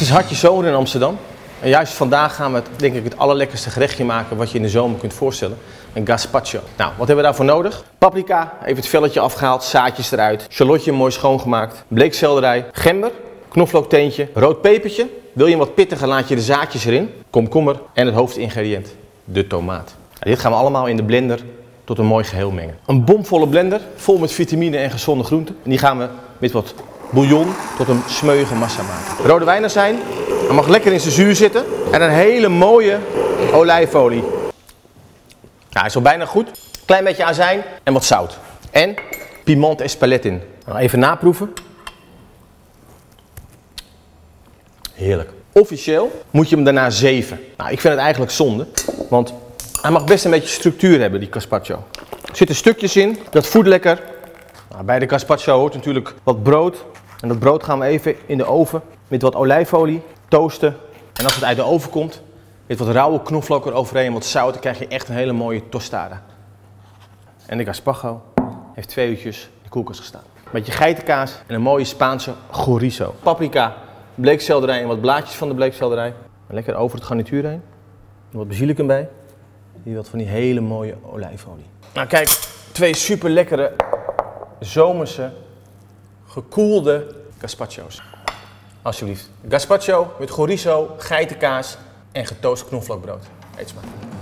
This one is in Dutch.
is hartje zomer in Amsterdam. En juist vandaag gaan we denk ik het allerlekkerste gerechtje maken wat je in de zomer kunt voorstellen. Een gazpacho. Nou, wat hebben we daarvoor nodig? Paprika, even het velletje afgehaald, zaadjes eruit. Shallotje mooi schoongemaakt. Bleekselderij, gember, knoflookteentje, rood pepertje. Wil je hem wat pittiger, laat je de zaadjes erin. Komkommer en het hoofdingrediënt, de tomaat. Nou, dit gaan we allemaal in de blender tot een mooi geheel mengen. Een bomvolle blender, vol met vitamine en gezonde groenten. En die gaan we met wat bouillon tot een smeuïge massa maken. Rode wijnazijn, hij mag lekker in zijn zuur zitten. En een hele mooie olijfolie. Nou, hij is al bijna goed. Klein beetje azijn en wat zout. En piment espelette in. Nou, even naproeven. Heerlijk. Officieel moet je hem daarna zeven. Nou, ik vind het eigenlijk zonde, want hij mag best een beetje structuur hebben, die gazpacho. Er zitten stukjes in, dat voedt lekker. Nou, bij de gazpacho hoort natuurlijk wat brood. En dat brood gaan we even in de oven met wat olijfolie toasten. En als het uit de oven komt, met wat rauwe knoflook eroverheen en wat zout, dan krijg je echt een hele mooie tostada. En de gazpacho heeft 2 uurtjes in de koelkast gestaan. Een beetje geitenkaas en een mooie Spaanse chorizo. Paprika, bleekselderij en wat blaadjes van de bleekselderij. Lekker over het garnituur heen. En wat basilicum bij. Hier wat van die hele mooie olijfolie. Nou kijk, 2 super lekkere zomerse gekoelde gazpacho's. Alsjeblieft. Gazpacho met chorizo, geitenkaas en getoast knoflookbrood. Eet smakelijk.